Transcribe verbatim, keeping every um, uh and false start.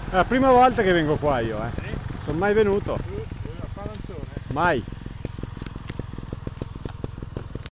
È la prima volta che vengo qua io, eh. Sì? Sono mai venuto? Tu, tu a Palanzone? Mai.